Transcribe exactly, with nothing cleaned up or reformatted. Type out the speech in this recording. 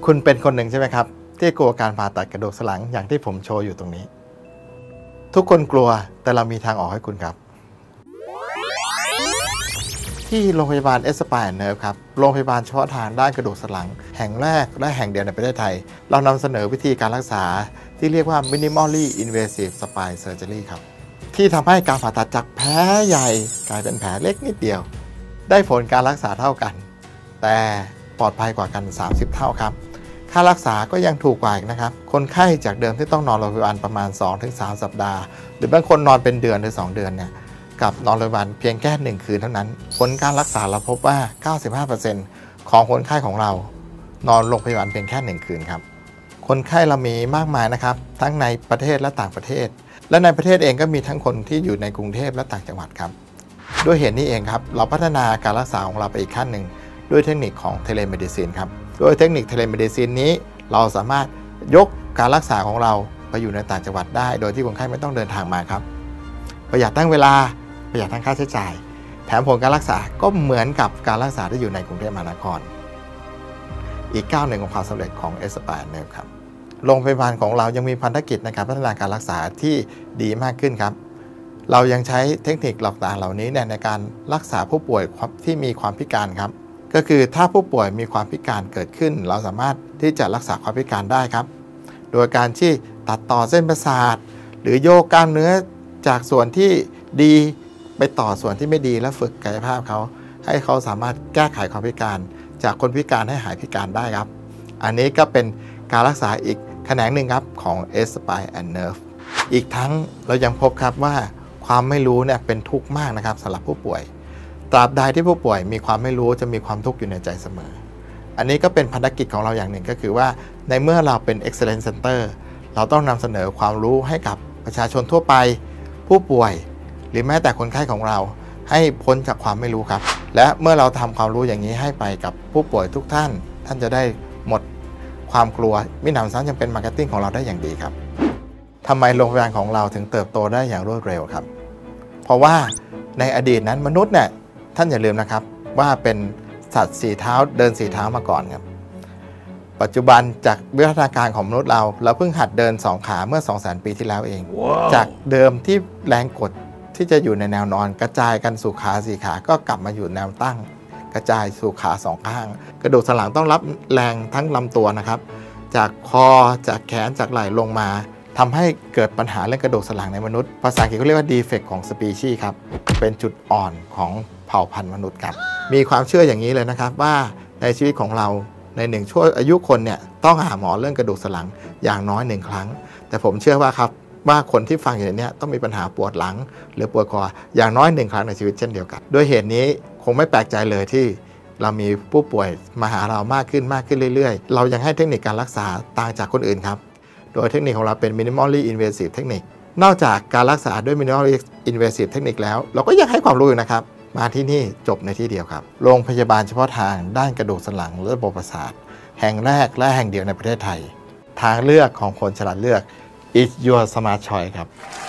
คุณเป็นคนหนึ่งใช่ไหมครับที่กลัวการผ่าตัดกระดูกสันหลังอย่างที่ผมโชว์อยู่ตรงนี้ทุกคนกลัวแต่เรามีทางออกให้คุณครับที่โรงพยาบาลเอสปายแอนด์เนิร์ฟครับโรงพยาบาลเฉพาะทางด้านกระดูกสันหลังแห่งแรกและแห่งเดียวในประเทศไทยเรานำเสนอวิธีการรักษาที่เรียกว่า minimally invasive spine surgery ครับที่ทำให้การผ่าตัดจากแผลใหญ่กลายเป็นแผลเล็กนิดเดียวได้ผลการรักษาเท่ากันแต่ปลอดภัยกว่ากันสามสิบเท่าครับค่ารักษาก็ยังถูกกว่าอีกนะครับคนไข้จากเดิมที่ต้องนอนโรงพยาบาลประมาณ สองถึงสาม สัปดาห์หรือบางคนนอนเป็นเดือนหรือสองเดือนเนี่ยกับนอนโรงพยาบาลเพียงแค่หนึ่งคืนเท่านั้นผลการรักษาเราพบว่า เก้าสิบห้าเปอร์เซ็นต์ ของคนไข้ของเรานอนโรงพยาบาลเพียงแค่หนึ่งคืนครับคนไข้เรามีมากมายนะครับทั้งในประเทศและต่างประเทศและในประเทศเองก็มีทั้งคนที่อยู่ในกรุงเทพและต่างจังหวัดครับด้วยเหตุนี้เองครับเราพัฒนาการรักษาของเราไปอีกขั้นหนึ่งด้วยเทคนิคของเทเลเมดิซินครับโดยเทคนิคเทเลเมดิซินนี้เราสามารถยกการรักษาของเราไปอยู่ในต่างจังหวัดได้โดยที่คนไข้ไม่ต้องเดินทางมาครับประหยัดทั้งเวลาประหยัดทั้งค่าใช้จ่ายแถมผลการรักษาก็เหมือนกับการรักษาที่อยู่ในกรุงเทพมหานครอีกก้าวหนึ่งของความสำเร็จของเอสปายแอนด์เนิร์ฟครับโรงพยาบาลของเรายังมีพันธกิจในการพัฒนาการรักษาที่ดีมากขึ้นครับเรายังใช้เทคนิคหลอกต่างเหล่านี้ในการรักษาผู้ป่วยที่มีความพิการครับก็คือถ้าผู้ป่วยมีความพิการเกิดขึ้นเราสามารถที่จะรักษาความพิการได้ครับโดยการที่ตัดต่อเส้นประสาทหรือโยกกล้ามเนื้อจากส่วนที่ดีไปต่อส่วนที่ไม่ดีและฝึกกายภาพเขาให้เขาสามารถแก้ไขความพิการจากคนพิการให้หายพิการได้ครับอันนี้ก็เป็นการรักษาอีกแขนงหนึ่งครับของ Spine and Nerve อีกทั้งเรายังพบครับว่าความไม่รู้เนี่ยเป็นทุกข์มากนะครับสำหรับผู้ป่วยตราบใดที่ผู้ป่วยมีความไม่รู้จะมีความทุกข์อยู่ในใจเสมออันนี้ก็เป็นภารกิจของเราอย่างหนึ่งก็คือว่าในเมื่อเราเป็น Excellence Center เราต้องนำเสนอความรู้ให้กับประชาชนทั่วไปผู้ป่วยหรือแม้แต่คนไข้ของเราให้พ้นจากความไม่รู้ครับและเมื่อเราทำความรู้อย่างนี้ให้ไปกับผู้ป่วยทุกท่านท่านจะได้หมดความกลัวมิหนำซ้ำยังเป็นมาร์เก็ตติ้งของเราได้อย่างดีครับทำไมโรงพยาบาลของเราถึงเติบโตได้อย่างรวดเร็วครับเพราะว่าในอดีตนั้นมนุษย์เนี่ยท่านอย่าลืมนะครับว่าเป็นสัตว์สี่เท้าเดินสี่เท้ามาก่อนครับปัจจุบันจากวิวัฒนาการของมนุษย์เราเราเพิ่งหัดเดินสองขาเมื่อ สองแสน ปีที่แล้วเอง wow. จากเดิมที่แรงกดที่จะอยู่ในแนวนอนกระจายกันสู่ขาสี่ขาก็กลับมาอยู่แนวตั้งกระจายสู่ขาสองข้างกระดูกสันหลังต้องรับแรงทั้งลำตัวนะครับจากคอจากแขนจากไหล่ลงมาทำให้เกิดปัญหาเรื่องกระดูกสันหลังในมนุษย์ภาษาอังกฤษเขาเรียกว่า defect ของ species ครับเป็นจุดอ่อนของเผ่าพันธุ์มนุษย์ครับมีความเชื่ออย่างนี้เลยนะครับว่าในชีวิตของเราในหนึ่งช่วงอายุคนเนี่ยต้องหาหมอเรื่องกระดูกสันหลังอย่างน้อยหนึ่งครั้งแต่ผมเชื่อว่าครับว่าคนที่ฟังอยู่เนี่ยต้องมีปัญหาปวดหลังหรือปวดคออย่างน้อยหนึ่งครั้งในชีวิตเช่นเดียวกันด้วยเหตุนี้คงไม่แปลกใจเลยที่เรามีผู้ป่วยมาหาเรามากขึ้นมากขึ้นเรื่อยๆเรายังให้เทคนิคการรักษาต่างจากคนอื่นครับโดยเทคนิคของเราเป็น minimally invasive เทคนิคนอกจากการรักษาด้วย minimally invasive เทคนิคแล้วเราก็ยังให้ความรู้อยู่นะครับมาที่นี่จบในที่เดียวครับโรงพยาบาลเฉพาะทางด้านกระดูกสันหลังและระบบประสาทแห่งแรกและแห่งเดียวในประเทศไทยทางเลือกของคนฉลาดเลือก is your smart choice ครับ